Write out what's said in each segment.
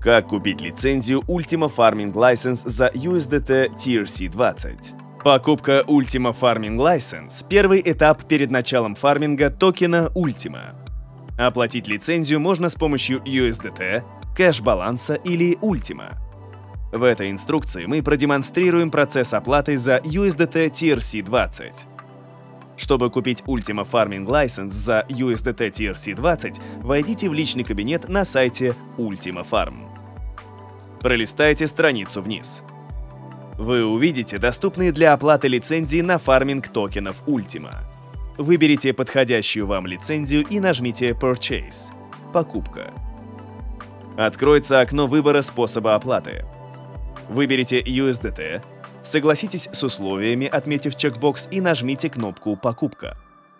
Как купить лицензию Ultima Farming License за USDT TRC20? Покупка Ultima Farming License – первый этап перед началом фарминга токена Ultima. Оплатить лицензию можно с помощью USDT, кэш-баланса или Ultima. В этой инструкции мы продемонстрируем процесс оплаты за USDT TRC20. Чтобы купить Ultima Farming License за USDT TRC20, войдите в личный кабинет на сайте Ultima Farm. Пролистайте страницу вниз. Вы увидите доступные для оплаты лицензии на фарминг токенов Ultima. Выберите подходящую вам лицензию и нажмите Purchase – покупка. Откроется окно выбора способа оплаты. Выберите USDT, согласитесь с условиями, отметив чекбокс, и нажмите кнопку «Покупка».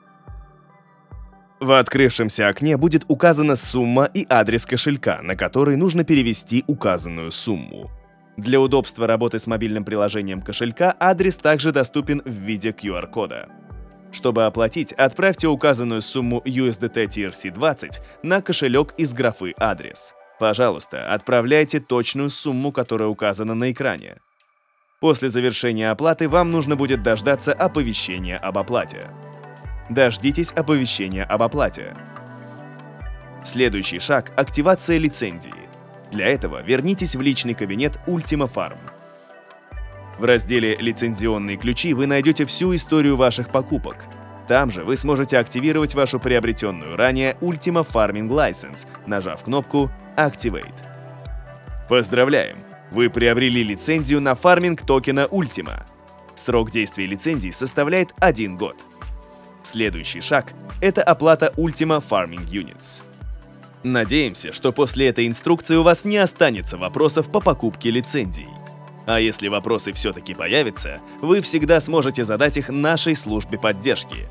В открывшемся окне будет указана сумма и адрес кошелька, на который нужно перевести указанную сумму. Для удобства работы с мобильным приложением кошелька адрес также доступен в виде QR-кода. Чтобы оплатить, отправьте указанную сумму USDT TRC20 на кошелек из графы «Адрес». Пожалуйста, отправляйте точную сумму, которая указана на экране. После завершения оплаты вам нужно будет дождаться оповещения об оплате. Дождитесь оповещения об оплате. Следующий шаг – активация лицензии. Для этого вернитесь в личный кабинет Ultima Farm. В разделе «Лицензионные ключи» вы найдете всю историю ваших покупок. Там же вы сможете активировать вашу приобретенную ранее Ultima Farming License, нажав кнопку Activate. Поздравляем! Вы приобрели лицензию на фарминг токена Ultima. Срок действия лицензии составляет 1 год. Следующий шаг – это оплата Ultima Farming Units. Надеемся, что после этой инструкции у вас не останется вопросов по покупке лицензий. А если вопросы все-таки появятся, вы всегда сможете задать их нашей службе поддержки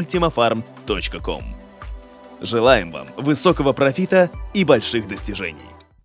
support@ultimafarm.com. Желаем вам высокого профита и больших достижений!